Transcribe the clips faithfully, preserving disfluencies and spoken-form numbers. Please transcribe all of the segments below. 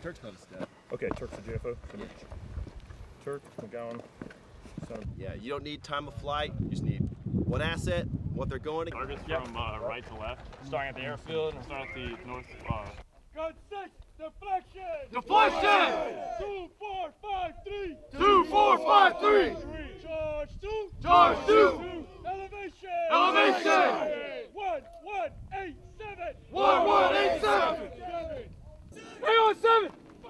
Turk's not a step. Okay, Turk's a G F O. So yeah. Turk, McGowan. So. Yeah, you don't need time of flight. You just need one asset, what they're going to. Targets yep. from uh, right to left. Starting at the airfield and starting at the north. Uh... Gun six, deflection! Deflection! Two, four, five, three! Two, four, five, three! Charge two! Charge two! two. Elevation! Elevation! One, one, eight, seven! One, one, eight, seven! Hey on seven!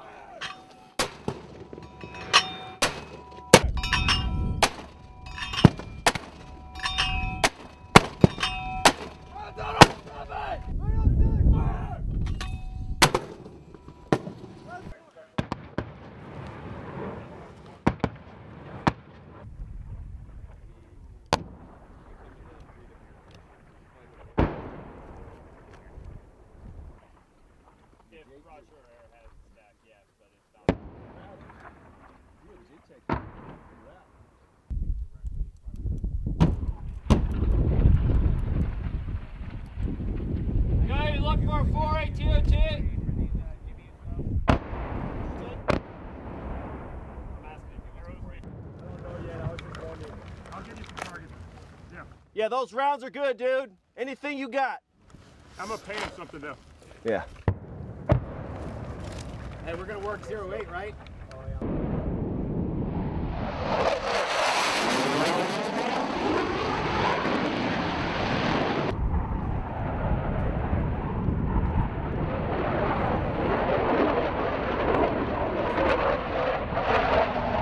Guy, looking for a four eight T O T. Yeah, those rounds are good, dude. Anything you got? I'm gonna pay him something though. Yeah. Hey, we're gonna work zero eight, right? Oh, yeah.